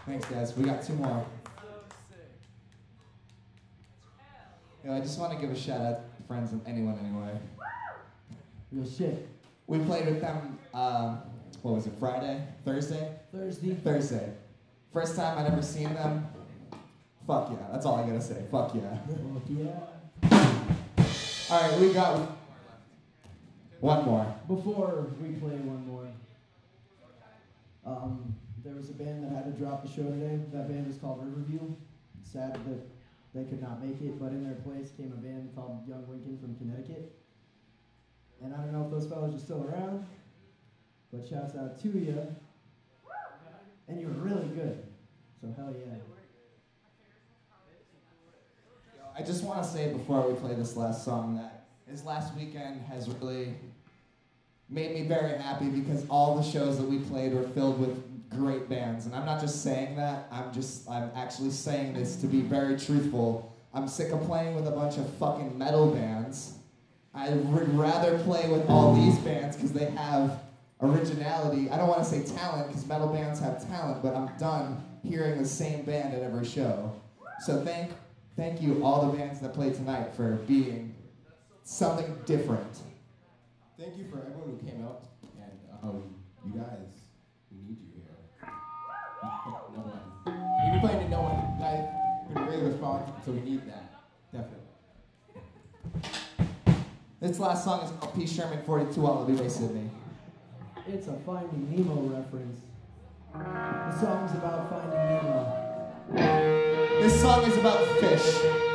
Thanks, guys. We got two more. I just want to give a shout out to friends and anyone anyway. Real shit. We played with them, what was it, Friday? Thursday? Thursday. First time I'd ever seen them. Fuck yeah, that's all I gotta say. Fuck yeah. Fuck yeah. Alright, we got one more. Before we play one more, there was a band that had to drop the show today. That band is called Riverview. It's sad that they could not make it, but in their place came a band called Young Lincoln from Connecticut. And I don't know if those fellas are still around, but shouts out to you. And you were really good, so hell yeah. I just want to say before we play this last song that this last weekend has really made me very happy because all the shows that we played were filled with great bands. And I'm not just saying that, I'm actually saying this to be very truthful. I'm sick of playing with a bunch of fucking metal bands. I would rather play with all these bands because they have originality. I don't want to say talent because metal bands have talent, but I'm done hearing the same band at every show. So thank you all the bands that played tonight for being something different. Thank you for everyone who came out, and you guys, we need you here. No one. You've been playing to no one. You guys have been really responsive, so we need that. Definitely. This last song is called P. Sherman 42 Wallaby Bay, Sydney. It's a Finding Nemo reference. The song's about Finding Nemo. This song is about fish.